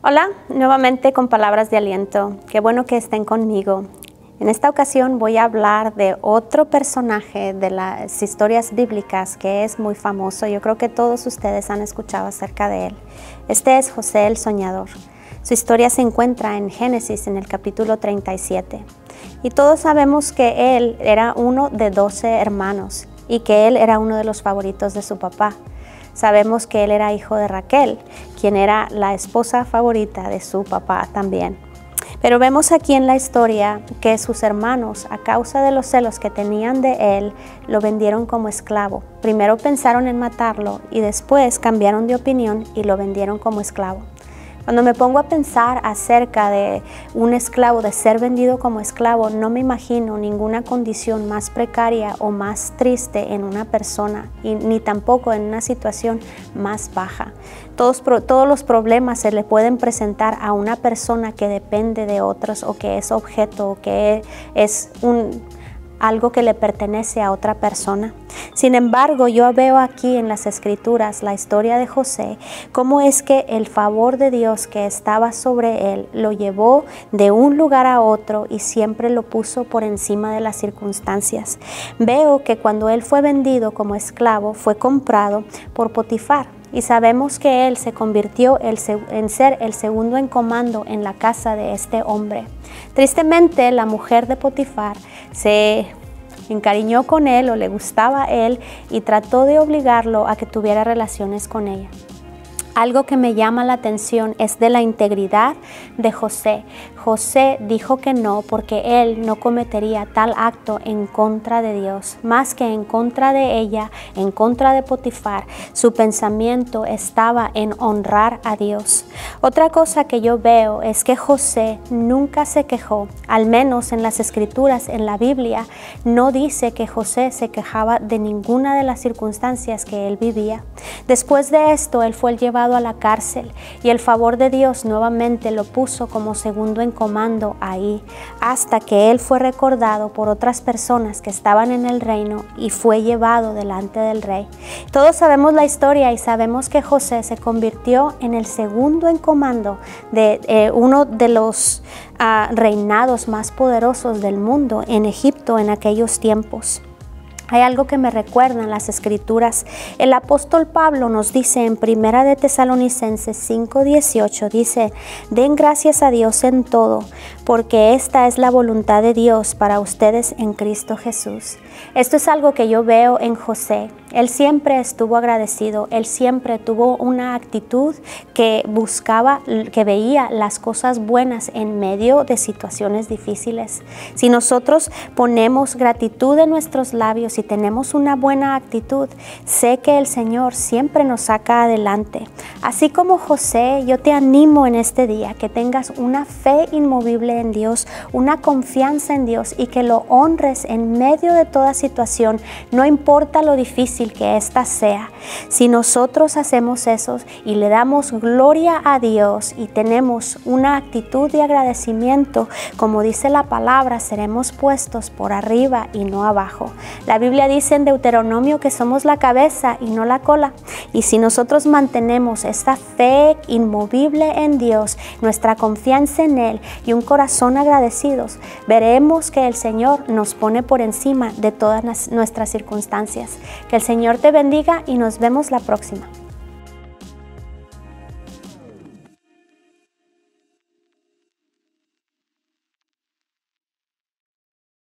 Hola, nuevamente con palabras de aliento. Qué bueno que estén conmigo. En esta ocasión voy a hablar de otro personaje de las historias bíblicas que es muy famoso. Yo creo que todos ustedes han escuchado acerca de él. Este es José el Soñador. Su historia se encuentra en Génesis, en el capítulo 37. Y todos sabemos que él era uno de 12 hermanos y que él era uno de los favoritos de su papá. Sabemos que él era hijo de Raquel, quien era la esposa favorita de su papá también. Pero vemos aquí en la historia que sus hermanos, a causa de los celos que tenían de él, lo vendieron como esclavo. Primero pensaron en matarlo y después cambiaron de opinión y lo vendieron como esclavo. Cuando me pongo a pensar acerca de un esclavo, de ser vendido como esclavo, no me imagino ninguna condición más precaria o más triste en una persona, ni tampoco en una situación más baja. Todos los problemas se le pueden presentar a una persona que depende de otros o que es objeto o que es algo que le pertenece a otra persona. Sin embargo, yo veo aquí en las Escrituras la historia de José, cómo es que el favor de Dios que estaba sobre él lo llevó de un lugar a otro y siempre lo puso por encima de las circunstancias. Veo que cuando él fue vendido como esclavo, fue comprado por Potifar. Y sabemos que él se convirtió en ser el segundo en comando en la casa de este hombre. Tristemente, la mujer de Potifar se encariñó con él o le gustaba a él y trató de obligarlo a que tuviera relaciones con ella. Algo que me llama la atención es de la integridad de José. José dijo que no porque él no cometería tal acto en contra de Dios, más que en contra de ella, en contra de Potifar. Su pensamiento estaba en honrar a Dios. Otra cosa que yo veo es que José nunca se quejó, al menos en las Escrituras, en la Biblia, no dice que José se quejaba de ninguna de las circunstancias que él vivía. Después de esto, él fue llevado a la cárcel y el favor de Dios nuevamente lo puso como segundo en comando ahí, hasta que él fue recordado por otras personas que estaban en el reino y fue llevado delante del rey. Todos sabemos la historia y sabemos que José se convirtió en el segundo en comando de uno de los reinados más poderosos del mundo en Egipto en aquellos tiempos. Hay algo que me recuerda en las Escrituras. El apóstol Pablo nos dice en 1 de Tesalonicenses 5:18, dice: den gracias a Dios en todo, porque esta es la voluntad de Dios para ustedes en Cristo Jesús. Esto es algo que yo veo en José. Él siempre estuvo agradecido, él siempre tuvo una actitud que buscaba, que veía las cosas buenas en medio de situaciones difíciles. Si nosotros ponemos gratitud en nuestros labios y tenemos una buena actitud, sé que el Señor siempre nos saca adelante. Así como José, yo te animo en este día que tengas una fe inmovible en Dios, una confianza en Dios y que lo honres en medio de toda situación, no importa lo difícil que ésta sea. Si nosotros hacemos eso y le damos gloria a Dios y tenemos una actitud de agradecimiento, como dice la palabra, seremos puestos por arriba y no abajo. La Biblia dice en Deuteronomio que somos la cabeza y no la cola. Y si nosotros mantenemos esta fe inmovible en Dios, nuestra confianza en Él y un corazón agradecidos, veremos que el Señor nos pone por encima de todas nuestras circunstancias. Que el Señor te bendiga y nos vemos la próxima.